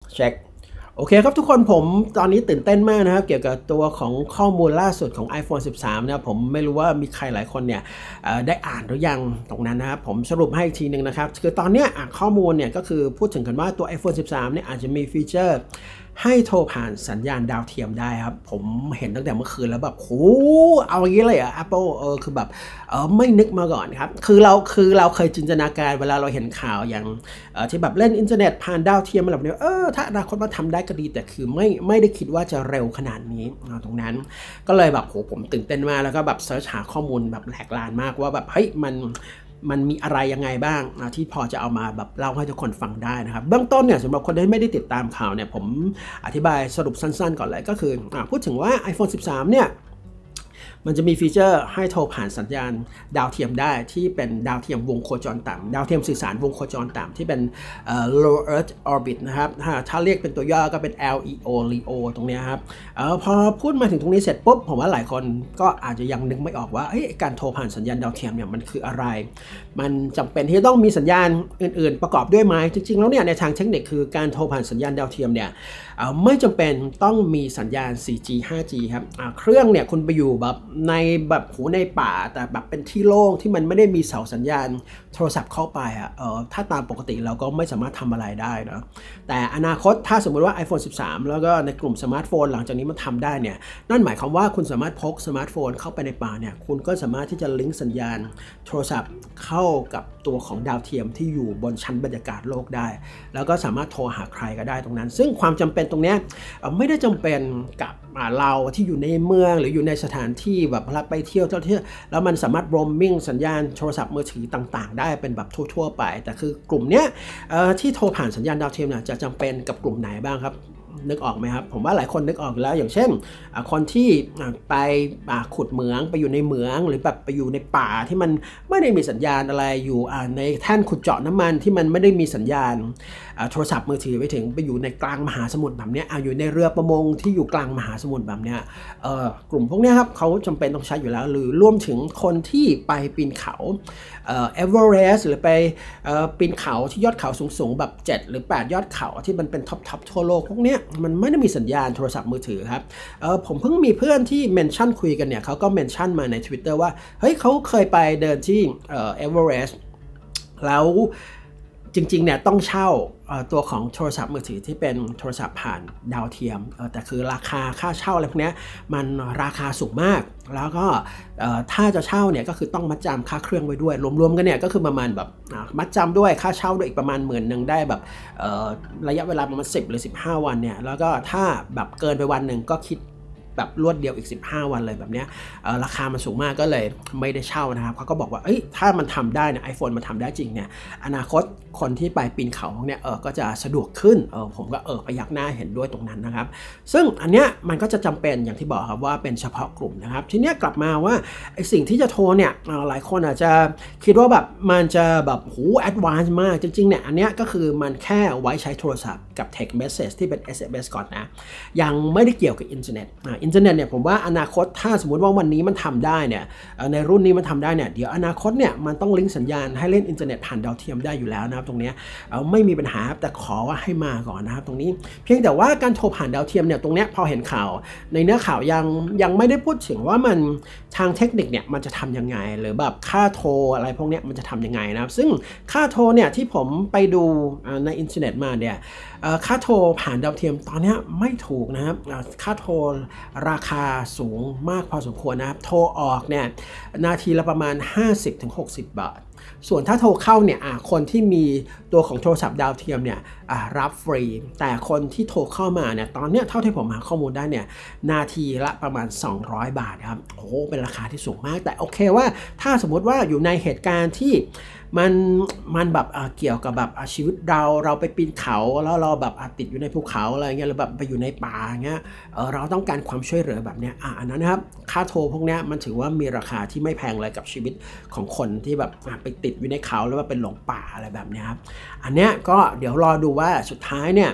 เช็คโอเคครับทุกคนผมตอนนี้ตื่นเต้นมากนะครับเกี่ยวกับตัวของข้อมูลล่าสุดของ iPhone 13นะครับผมไม่รู้ว่ามีใครหลายคนเนี่ยได้อ่านหรือยังตรงนั้นนะครับผมสรุปให้อีกทีหนึ่งนะครับคือตอนนี้ข้อมูลเนี่ยก็คือพูดถึงกันว่าตัว iPhone 13เนี่ยอาจจะมีฟีเจอร์ให้โทรผ่านสัญญาณดาวเทียมได้ครับผมเห็นตั้งแต่เมื่อคืนแล้วแบบโหเอาอย่างนี้เลยอ่ะ Apple คือแบบไม่นึกมาก่อนครับคือเราเคยจินตนาการเวลาเราเห็นข่าวอย่างที่แบบเล่นอินเทอร์เน็ตผ่านดาวเทียมอะไรแบบนี้ถ้าอนาคตมาทำได้ก็ดีแต่คือไม่ได้คิดว่าจะเร็วขนาดนี้ตรงนั้นก็เลยแบบโหผมตื่นเต้นมากแล้วก็แบบเสิร์ชหาข้อมูลแบบแหลกลานมากว่าแบบเฮ้ยมันมีอะไรยังไงบ้างที่พอจะเอามาแบบเล่าให้ทุกคนฟังได้นะครับเบื้องต้นเนี่ยสำหรับคนที่ไม่ได้ติดตามข่าวเนี่ยผมอธิบายสรุปสั้นๆก่อนเลยก็คือพูดถึงว่า iPhone 13 เนี่ยมันจะมีฟีเจอร์ให้โทรผ่านสัญญาณดาวเทียมได้ที่เป็นดาวเทียมวงโคจรต่ำดาวเทียมสื่อสารวงโคจรต่ำที่เป็น low earth orbit นะครับถ้าเรียกเป็นตัวย่อก็เป็น LEO ตรงนี้ครับพอพูดมาถึงตรงนี้เสร็จปุ๊บผมว่าหลายคนก็อาจจะยังนึกไม่ออกว่าการโทรผ่านสัญญาณดาวเทียมเนี่ยมันคืออะไรมันจำเป็นที่ต้องมีสัญญาณอื่นๆประกอบด้วยไหมจริงๆแล้วเนี่ยในทางเทคนิคคือการโทรผ่านสัญญาณดาวเทียมเนี่ยไม่จำเป็นต้องมีสัญญาณ 4G 5G ครับเครื่องเนี่ยคุณไปอยู่แบบในแบบในป่าแต่แบบเป็นที่โล่งที่มันไม่ได้มีเสาสัญญาณโทรศัพท์เข้าไปถ้าตามปกติเราก็ไม่สามารถทำอะไรได้นะแต่อนาคตถ้าสมมติว่า iPhone 13 แล้วก็ในกลุ่มสมาร์ทโฟนหลังจากนี้มันทำได้เนี่ยนั่นหมายความว่าคุณสามารถพกสมาร์ทโฟนเข้าไปในป่าเนี่ยคุณก็สามารถที่จะลิงก์สัญญาณโทรศัพท์เข้ากับตัวของดาวเทียมที่อยู่บนชั้นบรรยากาศโลกได้แล้วก็สามารถโทรหาใครก็ได้ตรงนั้นซึ่งความจำเป็นตรงนี้ไม่ได้จำเป็นกับเราที่อยู่ในเมืองหรืออยู่ในสถานที่แบบไปเที่ยวแล้วมันสามารถ roaming สัญญาณโทรศัพท์มือถือต่างๆได้เป็นแบบทั่วๆไปแต่คือกลุ่มเนี้ยที่โทรผ่านสัญญาณดาวเทียมเนี่ยจะจำเป็นกับกลุ่มไหนบ้างครับนึกออกไหมครับผมว่าหลายคนนึกออกแล้วอย่างเช่นคนที่ไปขุดเหมืองไปอยู่ในเหมืองหรือแบบไปอยู่ในป่าที่มันไม่ได้มีสัญญาณอะไรอยู่ในแท่นขุดเจาะน้ำมันที่มันไม่ได้มีสัญญาณโทรศัพท์มือถือไปถึงไปอยู่ในกลางมหาสมุทรแบบนี้อยู่ในเรือประมงที่อยู่กลางมหาสมุทรแบบนี้กลุ่มพวกนี้ครับเขาจำเป็นต้องใช้อยู่แล้วหรือรวมถึงคนที่ไปปีนเขาเอเวอเรสต์หรือไปปีนเขาที่ยอดเขาสูงๆแบบ7หรือ8ยอดเขาที่มันเป็นท็อปทั่วโลกพวกนี้มันไม่ได้มีสัญญาณโทรศัพท์มือถือครับผมเพิ่งมีเพื่อนที่เมนชั่นคุยกันเนี่ยเขาก็เมนชั่นมาใน Twitter ว่าเฮ้ยเขาเคยไปเดินที่เอเวอเรสต์แล้วจริงๆเนี่ยต้องเช่าตัวของโทรศัพท์มือถือที่เป็นโทรศัพท์ผ่านดาวเทียมแต่คือราคาค่าเช่าอะไรพวกนี้มันราคาสูงมากแล้วก็ถ้าจะเช่าเนี่ยก็คือต้องมัดจำค่าเครื่องไว้ด้วยรวมๆกันเนี่ยก็คือประมาณแบบมัดจำด้วยค่าเช่าด้วยอีกประมาณ10,000ได้แบบระยะเวลาประมาณ10หรือ15วันเนี่ยแล้วก็ถ้าแบบเกินไปวันหนึ่งก็คิดแบบรวดเดียวอีก15วันเลยแบบนี้ราคามันสูงมากก็เลยไม่ได้เช่านะครับเขาก็บอกว่าถ้ามันทำได้เนี่ย iPhone มันทำได้จริงเนี่ยอนาคตคนที่ไปปีนเขาเนี่ยก็จะสะดวกขึ้นผมก็พยักหน้าเห็นด้วยตรงนั้นนะครับซึ่งอันเนี้ยมันก็จะจำเป็นอย่างที่บอกครับว่าเป็นเฉพาะกลุ่มนะครับทีเนี้ยกลับมาว่าไอสิ่งที่จะโทรเนี่ยหลายคนอาจจะคิดว่าแบบมันจะแบบแอดวานซ์มากจริงๆเนี่ยอันเนี้ยก็คือมันแค่ไว้ใช้โทรศัพท์กับ text message ที่เป็น SMS ก่อนนะยังไม่ได้เกี่ยวกับอินเทอร์เน็ตเนี่ยผมว่าอนาคตถ้าสมมุติว่าวันนี้มันทำได้เนี่ยในรุ่นนี้มันทำได้เนี่ยเดี๋ยวอนาคตเนี่ยมันต้องลิงก์สัญญาณให้เล่นอินเทอร์เน็ตผ่านดาวเทียมได้อยู่แล้วนะครับตรงนี้ไม่มีปัญหาแต่ขอว่าให้มาก่อนนะครับตรงนี้เพียงแต่ว่าการโทรผ่านดาวเทียมเนี่ยตรงนี้พอเห็นข่าวในเนื้อข่าวยังไม่ได้พูดถึงว่ามันทางเทคนิคเนี่ยมันจะทำยังไงหรือแบบค่าโทรอะไรพวกนี้มันจะทำยังไงนะครับซึ่งค่าโทรเนี่ยที่ผมไปดูในอินเทอร์เน็ตมาเนี่ยค่าโทรผ่านดาวเทียมตอนนี้ไม่ถูกนะครับค่าโทรราคาสูงมากพอสมควรนะครับโทรออกเนี่ยนาทีละประมาณ 50-60 บาทส่วนถ้าโทรเข้าเนี่ยคนที่มีตัวของโทรศัพท์ดาวเทียมเนี่ยรับฟรีแต่คนที่โทรเข้ามาเนี่ยตอนเนี้ยเท่าที่ผมหาข้อมูลได้เนี่ยนาทีละประมาณ200 บาทครับโอ้เป็นราคาที่สูงมากแต่โอเคว่าถ้าสมมติว่าอยู่ในเหตุการณ์ที่มันแบบเกี่ยวกับแบบชีวิตเราไปปีนเขาแล้วเราแบบติดอยู่ในภูเขาอะไรเงี้ยหรือแบบไปอยู่ในป่าเงี้ยเราต้องการความช่วยเหลือแบบเนี้ยอันนั้นนะครับค่าโทรพวกเนี้ยมันถือว่ามีราคาที่ไม่แพงเลยกับชีวิตของคนที่แบบไปติดอยู่ในเขาแล้วว่าเป็นหลงป่าอะไรแบบนี้ครับอันเนี้ยก็เดี๋ยวรอดูว่าสุดท้ายเนี่ย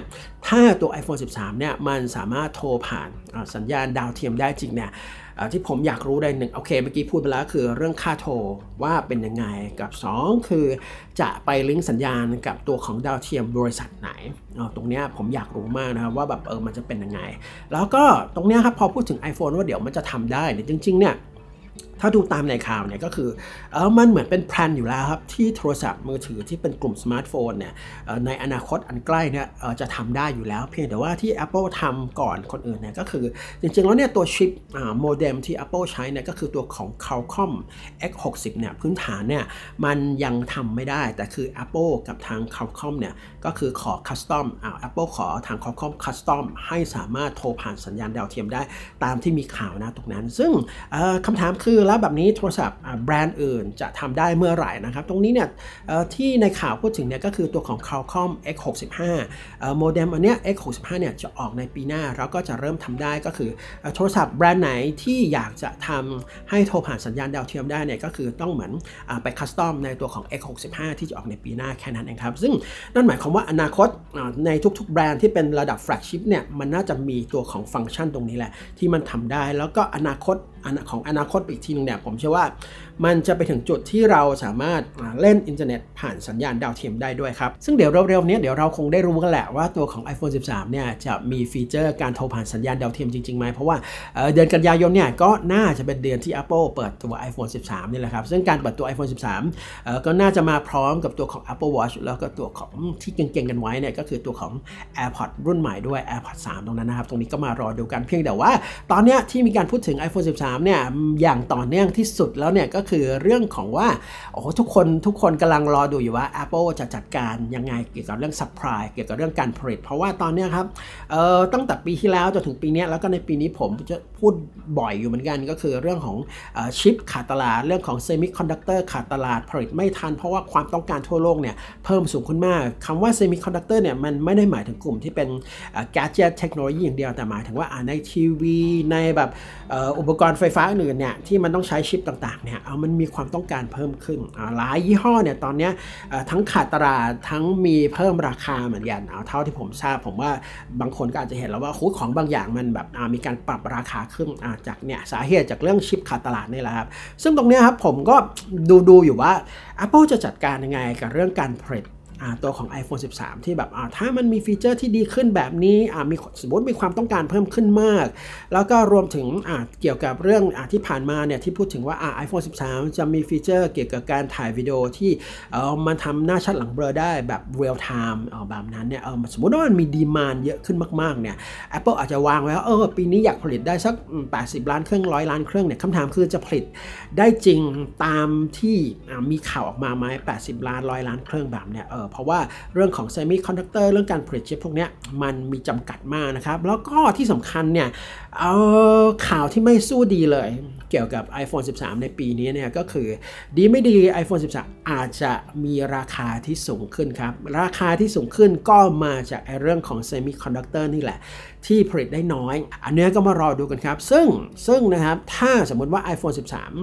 ถ้าตัว iPhone 13 เนี่ยมันสามารถโทรผ่านสัญญาณดาวเทียมได้จริงเนี่ยที่ผมอยากรู้ได้หนึ่งโอเคเมื่อกี้พูดไปแล้วคือเรื่องค่าโทรว่าเป็นยังไงกับ2คือจะไปลิงก์สัญญาณกับตัวของดาวเทียมบริษัทไหนตรงนี้ผมอยากรู้มากนะครับว่าแบบมันจะเป็นยังไงแล้วก็ตรงนี้ครับพอพูดถึง iPhone ว่าเดี๋ยวมันจะทำได้เนี่ยจริงๆเนี่ยถ้าดูตามในข่าวเนี่ยก็คือมันเหมือนเป็นแพลนอยู่แล้วครับที่โทรศัพท์มือถือที่เป็นกลุ่มสมาร์ทโฟนเนี่ยในอนาคตอันใกล้เนี่ยจะทำได้อยู่แล้วเพียงแต่ว่าที่ Apple ทำก่อนคนอื่นเนี่ยก็คือจริงๆแล้วเนี่ยตัวชิปโมเด็มที่ Apple ใช้เนี่ยก็คือตัวของ Qualcomm X60 เนี่ยพื้นฐานเนี่ยมันยังทำไม่ได้แต่คือ Apple กับทาง Qualcomm เนี่ยก็คือขอ Custom Apple ขอทาง Qualcomm Custom ให้สามารถโทรผ่านสัญญาณดาวเทียมได้ตามที่มีข่าวนะตรงนั้นซึ่งคำถามคือแล้วแบบนี้โทรศัพท์แบรนด์อื่นจะทำได้เมื่อไหร่นะครับตรงนี้เนี่ยที่ในข่าวพูดถึงเนี่ยก็คือตัวของ Qualcomm X65 โมเด็มอันเนี้ย X65 เนี่ยจะออกในปีหน้าแล้วก็จะเริ่มทำได้ก็คือโทรศัพท์แบรนด์ไหนที่อยากจะทำให้โทรผ่านสัญญาณดาวเทียมได้เนี่ยก็คือต้องเหมือนไปคัสตอมในตัวของ X65 ที่จะออกในปีหน้าแค่นั้นเองครับซึ่งนั่นหมายความว่าอนาคตในทุกๆแบรนด์ที่เป็นระดับแฟลกชิพเนี่ยมันน่าจะมีตัวของฟังก์ชันตรงนี้แหละที่มันทำได้แล้วก็อนาคตอีกทีนึงเนี่ยผมเชื่อว่ามันจะไปถึงจุดที่เราสามารถเล่นอินเทอร์เน็ตผ่านสัญญาณดาวเทียมได้ด้วยครับซึ่งเดี๋ยวเร็วๆนี้เดี๋ยวเราคงได้รู้กันแหละว่าตัวของ iPhone 13 เนี่ยจะมีฟีเจอร์การโทรผ่านสัญญาณดาวเทียมจริงๆไหมเพราะว่าเดือนกันยายนเนี่ยก็น่าจะเป็นเดือนที่ Apple เปิดตัว iPhone 13 นี่แหละครับซึ่งการเปิดตัว iPhone 13 ก็น่าจะมาพร้อมกับตัวของ Apple Watch แล้วก็ตัวของที่เก่งๆกันไว้เนี่ยก็คือตัวของ AirPods รุ่นใหม่ด้วย AirPods 3 ตรงนั้นนะครับตรงนี้ก็มารอดูกันเพียงแต่ว่าตอนนี้ที่มีการพูดถึง iPhone 13 เนี่ยอย่างต่อเนื่องที่สุดแล้วเนี่ยก็คือเรื่องของว่าทุกคนกำลังรอดูอยู่ว่า Apple จะจัดการยังไงเกี่ยวกับเรื่อง supply เกี่ยวกับเรื่องการผลิตเพราะว่าตอนนี้ครับตั้งแต่ปีที่แล้วจนถึงปีนี้แล้วก็ในปีนี้ผมจะพูดบ่อยอยู่เหมือนกันก็คือเรื่องของชิปขาดตลาดเรื่องของ semiconductor ขาดตลาดผลิตไม่ทันเพราะว่าความต้องการทั่วโลกเนี่ยเพิ่มสูงขึ้นมากคำว่า semiconductor เนี่ยมันไม่ได้หมายถึงกลุ่มที่เป็น gadget เทคโนโลยีอย่างเดียวแต่หมายถึงว่าในทีวีในแบบอุปกรณ์ไฟฟ้าอื่นเนี่ยที่มันต้องใช้ชิปต่างๆเนี่ยมันมีความต้องการเพิ่มขึ้นหลายยี่ห้อเนี่ยตอนนี้ทั้งขาดตลาดทั้งมีเพิ่มราคาเหมือนกันเท่าที่ผมทราบผมว่าบางคนก็อาจจะเห็นแล้วว่าของบางอย่างมันแบบมีการปรับราคาขึ้นจากเนี่ยสาเหตุจากเรื่องชิปขาดตลาดนี่แหละครับซึ่งตรงนี้ครับผมก็ดูอยู่ว่า Apple จะจัดการยังไงกับเรื่องการผลิตตัวของ iPhone 13 ที่แบบถ้ามันมีฟีเจอร์ที่ดีขึ้นแบบนี้สมมติมีความต้องการเพิ่มขึ้นมากแล้วก็รวมถึงเกี่ยวกับเรื่องที่ผ่านมาเนี่ยที่พูดถึงว่าiPhone 13 จะมีฟีเจอร์เกี่ยวกับการถ่ายวิดีโอที่มันทำหน้าชัดหลังเบลอได้แบบ real time แบบนั้นเนี่ยสมมติว่ามันมีดีมานด์เยอะขึ้นมากๆเนี่ย Apple อาจจะวางไว้ว่าปีนี้อยากผลิตได้สัก80 ล้านเครื่อง100 ล้านเครื่องเนี่ยคำถามคือจะผลิตได้จริงตามที่มีข่าวออกมาไหม80 ล้าน100 ล้านเครื่องแบบเนี่ยเพราะว่าเรื่องของเซมิคอนดักเตอร์เรื่องการผลิตชิปพวกนี้มันมีจำกัดมากนะครับแล้วก็ที่สำคัญเนี่ยข่าวที่ไม่สู้ดีเลยเกี่ยวกับ iPhone 13 ในปีนี้เนี่ยก็คือดีไม่ดี iPhone 13 อาจจะมีราคาที่สูงขึ้นครับราคาที่สูงขึ้นก็มาจากเรื่องของเซมิคอนดักเตอร์นี่แหละที่ผลิตได้น้อยอันนี้ก็มารอดูกันครับซึ่งนะครับถ้าสมมติว่า iPhone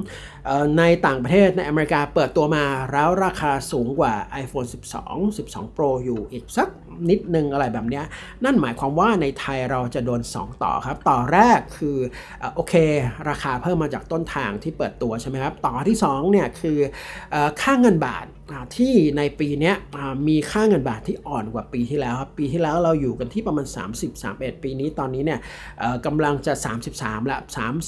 13 ในต่างประเทศในอเมริกาเปิดตัวมาแล้วราคาสูงกว่า iPhone 12 Pro อยู่อีกสักนิดนึงอะไรแบบนี้นั่นหมายความว่าในไทยเราจะโดน2ต่อครับต่อแรกคือโอเคราคาเพิ่มมาจากต้นทางที่เปิดตัวใช่ไหมครับต่อที่2เนี่ยคือค่าเงินบาทที่ในปีนี้มีค่าเงินบาทที่อ่อนกว่าปีที่แล้วครับปีที่แล้วเราอยู่กันที่ประมาณ30-31ปีนี้ตอนนี้เนี่ยกำลังจะ33ละ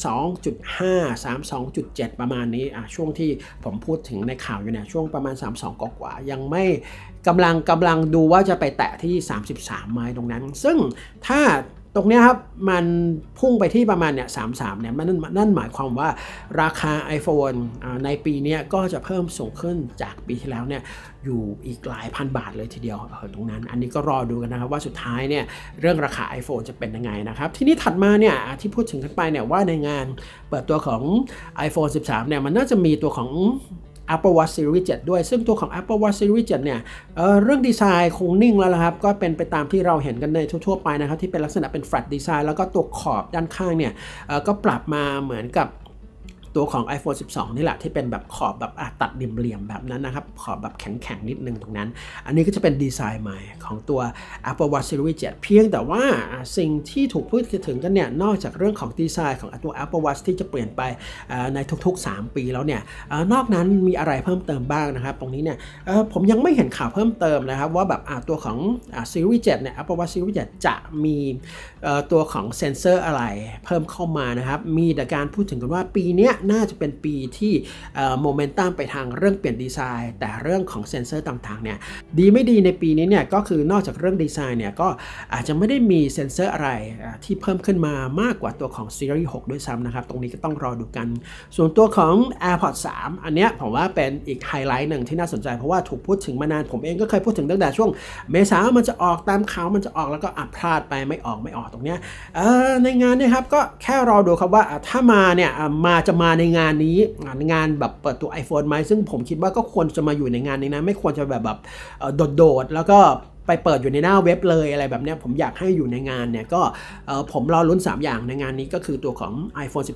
32.5 32.7ประมาณนี้ช่วงที่ผมพูดถึงในข่าวอยู่เนี่ยช่วงประมาณ32กว่ายังไม่กำลังดูว่าจะไปแตะที่33ไหมตรงนั้นซึ่งถ้าตรงนี้ครับมันพุ่งไปที่ประมาณเนี่ย33เนี่ยนั่นหมายความว่าราคา iPhone ในปีนี้ก็จะเพิ่มสูงขึ้นจากปีที่แล้วเนี่ยอยู่อีกหลายพันบาทเลยทีเดียวตรงนั้นอันนี้ก็รอดูกันนะครับว่าสุดท้ายเนี่ยเรื่องราคา iPhone จะเป็นยังไงนะครับทีนี้ถัดมาเนี่ยที่พูดถึงกันไปเนี่ยว่าในงานเปิดตัวของ iPhone 13 เนี่ยมันน่าจะมีตัวของApple Watch Series 7 ด้วยซึ่งตัวของ Apple Watch Series 7 เนี่ยเรื่องดีไซน์คงนิ่งแล้วละครับก็เป็นไปตามที่เราเห็นกันในทั่วๆไปนะครับที่เป็นลักษณะเป็น flat design แล้วก็ตัวขอบด้านข้างเนี่ยก็ปรับมาเหมือนกับตัวของ iPhone 12 นี่แหละที่เป็นแบบขอบแบบตัดเหลี่ยมๆแบบนั้นนะครับขอบแบบแข็งๆนิดนึงตรงนั้นอันนี้ก็จะเป็นดีไซน์ใหม่ของตัว Apple Watch Series 7 เพียงแต่ว่าสิ่งที่ถูกพูดถึงกันเนี่ยนอกจากเรื่องของดีไซน์ของตัว Apple Watch ที่จะเปลี่ยนไปในทุกๆ3 ปีแล้วเนี่ยนอกนั้นมีอะไรเพิ่มเติมบ้างนะครับตรงนี้เนี่ยผมยังไม่เห็นข่าวเพิ่มเติมนะครับว่าแบบตัวของSeries 7 เนี่ย Apple Watch Series 7 จะมีตัวของเซ็นเซอร์อะไรเพิ่มเข้ามานะครับมีแต่การพูดถึงกันว่าปีนี้น่าจะเป็นปีที่โมเมนตัมไปทางเรื่องเปลี่ยนดีไซน์แต่เรื่องของเซ็นเซอร์ต่างๆเนี่ยดีไม่ดีในปีนี้เนี่ยก็คือนอกจากเรื่องดีไซน์เนี่ยก็อาจจะไม่ได้มีเซ็นเซอร์อะไรที่เพิ่มขึ้นมามากกว่าตัวของ Series 6 ด้วยซ้ำนะครับตรงนี้ก็ต้องรอดูกันส่วนตัวของ AirPods 3 อันเนี้ยผมว่าเป็นอีกไฮไลท์หนึ่งที่น่าสนใจเพราะว่าถูกพูดถึงมานานผมเองก็เคยพูดถึงตั้งแต่ช่วงเมษามันจะออกตามข่าวมันจะออกแล้วก็พลาดไปไม่ออกตรงเนี้ยในงานเนี่ยครับก็แค่รอดูครับว่าถ้ามาเนี่ยจะมาในงานนี้งานแบบเปิดตัว iPhone ไหมซึ่งผมคิดว่าก็ควรจะมาอยู่ในงานนี้นะไม่ควรจะแบบโดดแล้วก็ไปเปิดอยู่ในหน้าเว็บเลยอะไรแบบนี้ผมอยากให้อยู่ในงานเนี่ยก็ผมรอลุ้น3อย่างในงานนี้ก็คือตัวของ iPhone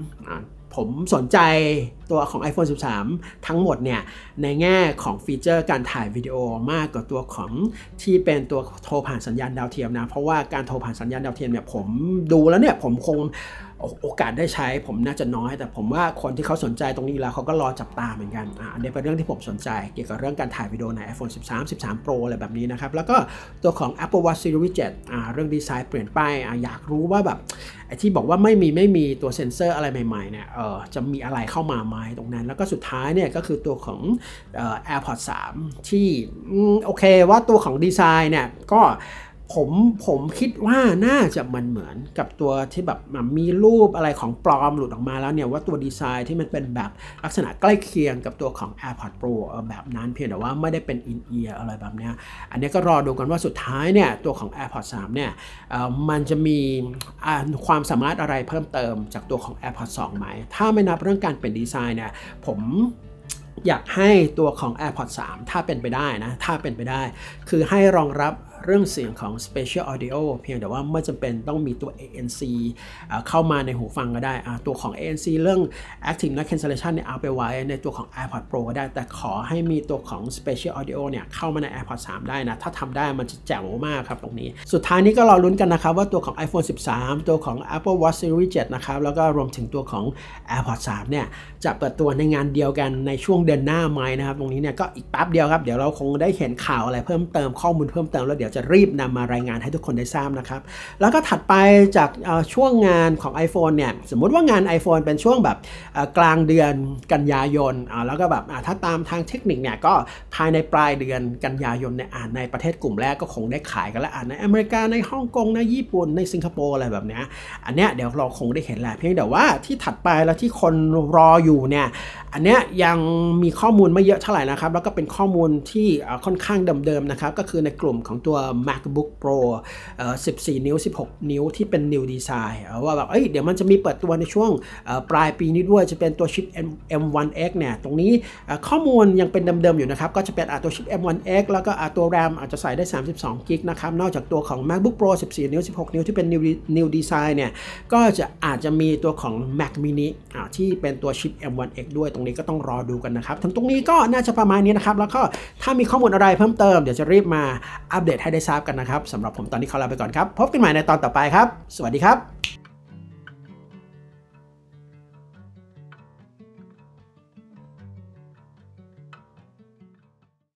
13ผมสนใจตัวของ iPhone 13 ทั้งหมดเนี่ยในแง่ของฟีเจอร์การถ่ายวิดีโอมากกว่าตัวของที่เป็นตัวโทรผ่านสัญญาณดาวเทียมนะเพราะว่าการโทรผ่านสัญญาณดาวเทียมเนี่ยผมดูแล้วเนี่ยผมคงโอกาสได้ใช้ผมน่าจะน้อยแต่ผมว่าคนที่เขาสนใจตรงนี้แล้วเขาก็รอจับตาเหมือนกันอันนี้เป็นเรื่องที่ผมสนใจเกี่ยวกับเรื่องการถ่ายวิดีโอใน iPhone 13 Pro อะไรแบบนี้นะครับแล้วก็ตัวของ Apple Watch Series 7 เรื่องดีไซน์เปลี่ยนไปอยากรู้ว่าแบบไอ้ที่บอกว่าไม่มีตัวเซ็นเซอร์อะไรใหม่ๆเนี่ยจะมีอะไรเข้ามาไหมตรงนั้นแล้วก็สุดท้ายเนี่ยก็คือตัวของAirPods 3 ที่โอเคว่าตัวของดีไซน์เนี่ยก็ผมคิดว่าน่าจะเหมือนกับตัวที่แบบมีรูปอะไรของปลอมหลุดออกมาแล้วเนี่ยว่าตัวดีไซน์ที่มันเป็นแบบลักษณะใกล้เคียงกับตัวของ AirPods Pro แบบนั้นเพียงแต่ว่าไม่ได้เป็น in-ear อะไรแบบนี้อันนี้ก็รอดูกันว่าสุดท้ายเนี่ยตัวของ AirPods 3 เนี่ยมันจะมีความสามารถอะไรเพิ่มเติมจากตัวของ AirPods 2 ไหมถ้าไม่นับเรื่องการเป็นดีไซน์เนี่ยผมอยากให้ตัวของ AirPods 3 ถ้าเป็นไปได้คือให้รองรับเรื่องเสียงของ Spatial Audio เพียงแต่ว่าไม่จำเป็นต้องมีตัว ANC เข้ามาในหูฟังก็ได้ตัวของ ANC เรื่อง Active Noise Cancellation เนี่ยเอาไปไว้ในตัวของ AirPods Pro ก็ได้แต่ขอให้มีตัวของ Spatial Audio เนี่ยเข้ามาใน AirPods 3 ได้นะถ้าทำได้มันจะแจ๋วมากครับตรงนี้สุดท้ายนี้ก็รอลุ้นกันนะครับว่าตัวของ iPhone 13 ตัวของ Apple Watch Series 7 นะครับแล้วก็รวมถึงตัวของ AirPods 3 เนี่ยจะเปิดตัวในงานเดียวกันในช่วงเดือนหน้าไหมนะครับตรงนี้เนี่ยก็อีกแป๊บเดียวครับเดี๋ยวเราคงได้เห็นข่าวอะไรเพิ่มเติมข้อมูลเพิ่มเติมแล้วเดี๋ยวจะรีบนำมารายงานให้ทุกคนได้ทราบนะครับแล้วก็ถัดไปจากช่วงงานของ iPhone เนี่ยสมมุติว่างาน iPhone เป็นช่วงแบบกลางเดือนกันยายนแล้วก็แบบถ้าตามทางเทคนิคเนี่ยก็ภายในปลายเดือนกันยายนเนี่ยในประเทศกลุ่มแรกก็คงได้ขายกันแล้วในอเมริกาในฮ่องกงในญี่ปุ่นในสิงคโปร์อะไรแบบนี้อันเนี้ยเดี๋ยวเราคงได้เห็นแหละเพียงแต่ว่าที่ถัดไปแล้วที่คนรออยู่เนี่ยอันเนี้ยยังมีข้อมูลไม่เยอะเท่าไหร่นะครับแล้วก็เป็นข้อมูลที่ค่อนข้างเดิมๆนะครับก็คือในกลุ่มของตัว MacBook Pro 14 นิ้ว 16 นิ้วที่เป็น New Design ว่าแบบเดี๋ยวมันจะมีเปิดตัวในช่วงปลายปีนี้ด้วยจะเป็นตัวชิป M1X เนี่ยตรงนี้ข้อมูลยังเป็นเดิมๆอยู่นะครับก็จะเป็นตัวชิป M1X แล้วก็ตัว RAM อาจจะใส่ได้32 กิกนะครับนอกจากตัวของ MacBook Pro 14 นิ้ว 16 นิ้วที่เป็น New Design เนี่ยก็อาจจะมีตัวของ Mac Mini ที่เป็นตัวชิป M1X ด้วยตรงนี้ก็ต้องรอดูกันนะครับตรงนี้ก็น่าจะประมาณนี้นะครับแล้วก็ถ้ามีข้อมูลอะไรเพิ่มเติมเดี๋ยวจะรีบมาอัปเดตให้ได้ทราบกันนะครับสำหรับผมตอนนี้ขอลาไปก่อนครับพบกันใหม่ในตอนต่อไปครับสวัสดีครับ